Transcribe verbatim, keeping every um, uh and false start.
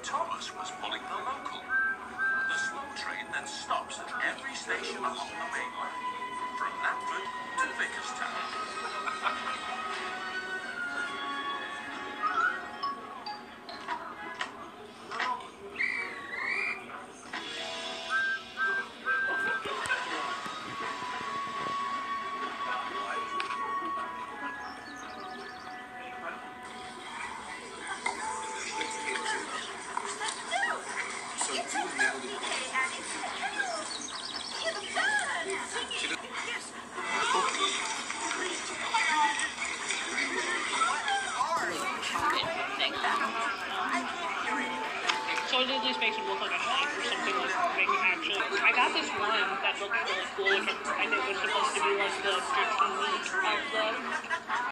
Thomas was pulling the local. The slow train then stops at every station along the main line, from Natford to Vickerstown. So it at least makes them look like a shape or something like maybe actually. I got this one that looked really cool, which I think was supposed to be like